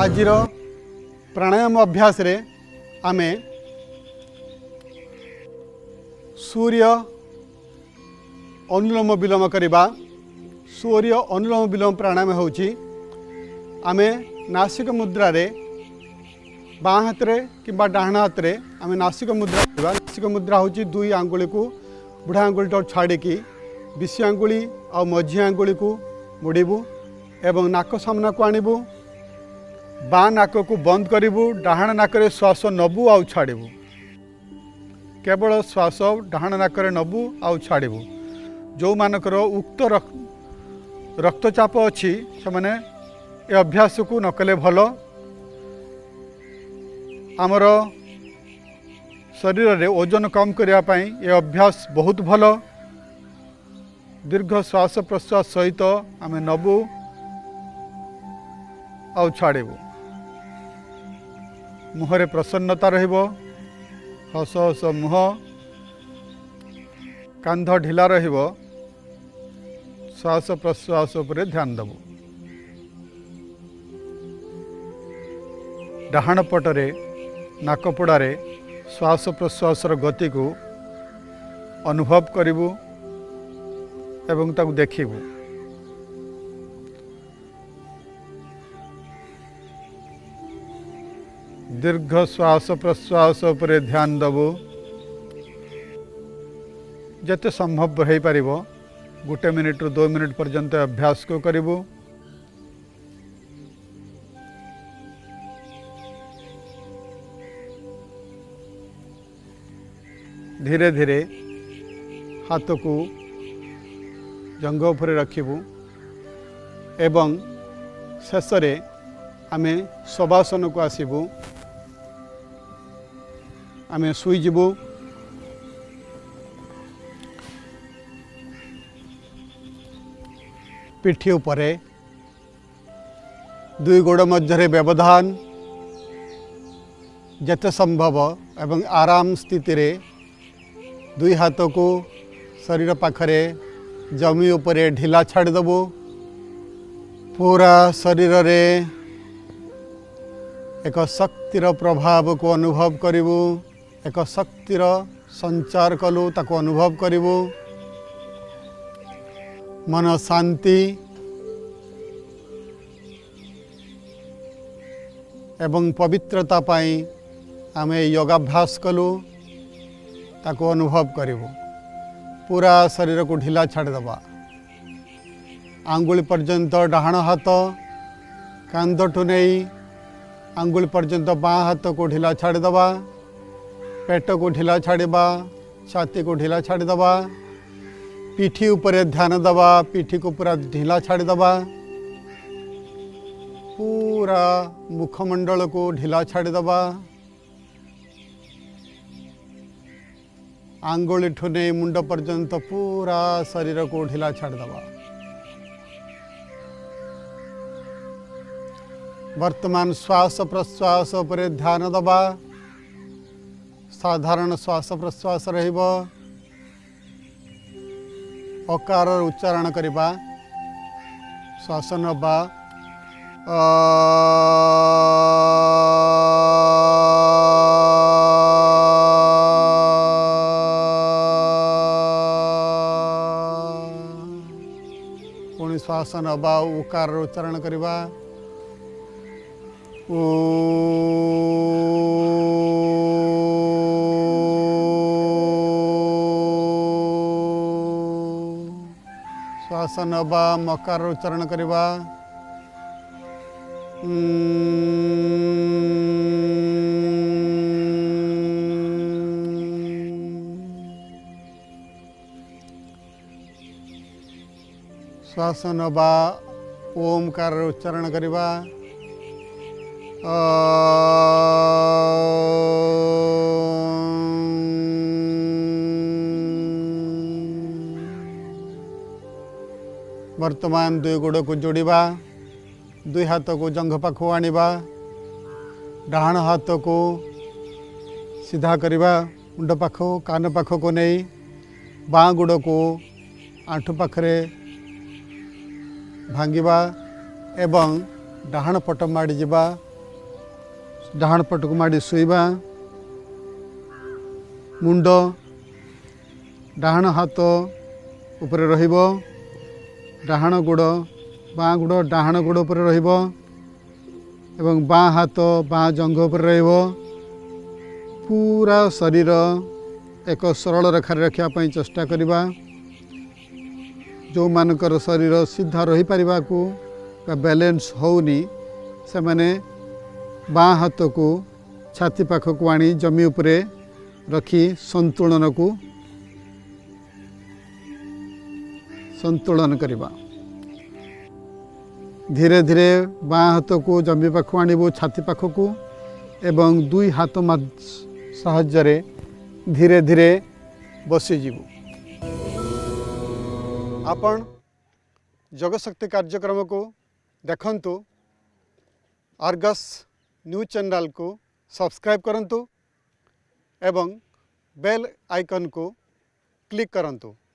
आजिर प्राणायाम अभ्यास रे आमे सूर्य अनुलोम विलोम करवा। सूर्य अनुलोम विलोम प्राणायाम होची आमे नासिक मुद्रा रे बाँ हाथ रे किंबा डाहाण हाथ रे आमे नासिक मुद्रा करवा। नासिक मुद्रा होची दुई आंगुली को बुढ़ा आंगुली तो छाड़ी की विषी आंगुली और मझी आंगुली को मुड़बू एवं नाक सामना को आणबू। बाँ नाक को बंद करूँ। डाहाण नाक श्वास नबू आउ छाड़बू। केवल श्वास डाहाण नाक नबू आउ छाड़बू। जो मानकर उक्त रक्तचाप अच्छी से माने ए अभ्यास को नकले भल। आमर शरीर रे ओजन कम करने ये अभ्यास बहुत भल। दीर्घ श्वास प्रश्वास सहित आम नबू आउ छाड़बू। मुहरे प्रसन्नता रहिबो। हस हस मुह कांध ढिला रहिबो। श्वास प्रश्वास उपरे ध्यान देबू। डाहाण पटरे नाकपड़ारे श्वास प्रश्वास गति को अनुभव करिबू एवं ताकू देखिबू। दीर्घ श्वास प्रश्वास उपरे ध्यान देबू। जते संभव हो पारिबो 1 मिनिट रु 2 मिनिट पर्यंत अभ्यास को करिबू। धीरे धीरे हाथ को जंघ उपरे रखिबू एवं शेष रे आमे शवासन को आसीबू। आमे सुई जीवू। पिठी उपरे दुई गोड़ मध्य व्यवधान जते संभव एवं आराम स्थिति रे दुई हाथ को शरीर पाखरे जमी उपरे ढिला छाड़ देबू। पूरा शरीर रे एक शक्तिर प्रभाव को अनुभव करिबू। एक शक्तिर संचार कलु ताको अनुभव करिबू। मन शांति एवं पवित्रता पाई आमे योगाभ्यास कलु ताको अनुभव करिबू। पूरा शरीर को ढिला छाड़ दबा। आंगुली पर्यंत डाहाण हाथ कांधठू नहीं आंगुली पर्यंत बाँ हाथ को ढिला छाड़ दबा। पेट को ढिला छाड़बा। छाती को ढिला छाड़ दबा। पिठी ऊपर ध्यान दबा। पिठी को पूरा ढिला छाड़ दबा। पूरा मुखमंडल को ढिला छाड़ दबा। आंगुली ठुने मुंड पर्यंत पूरा शरीर को ढिला छाड़ दबा। वर्तमान श्वास प्रश्वास पर ध्यान दबा। साधारण श्वास प्रश्वास रहिबो। अकार उच्चारण करिबा। श्वास नबा। पुणी श्वास नबा। उकार उच्चारण करिबा। श्वास नबा। मकार उच्चारण करिबा। श्वास नबा। ओमकार उच्चारण करिबा। वर्तमान दुई गोड़ को जोड़िबा। दुई हाथ को जंघ पाखु आनिबा। डाहाण हाथ को सीधा करिबा। मुंड पाख कान पाख को नहीं बाँ गोड़ को आंठू पाखरे भांगिबा एवं डाहाण पट माड़ी जिबा डाहाण पट को माड़ी शोइबा मुंड डाहाण हाथ ऊपर रहिबो डाहाण गोड़ बाँ गोड़ डाहाण गोड़ ऊपर रहिबो एवं बाँ हाथ बाँ जंघ ऊपर रहिबो पूरा शरीर एक सरल रेखा रखा चेष्टा करवा जो मानकर शरीर सीधा रही पारिबा को बैलेंस होनी से माने बाँ हाथ को छाती पाख को आनी जमी उपरे रखी संतुलन करवा धीरे धीरे बाँ हाथ को जमी पाख आणबू छाती पाख को एवं दुई हाथ साहाय्य धीरे धीरे बसीजु। आपण जगशक्ति कार्यक्रम को देखंतु आर्गस न्यूज चैनल को सब्सक्राइब करंतु एवं बेल आइकन को क्लिक करंतु।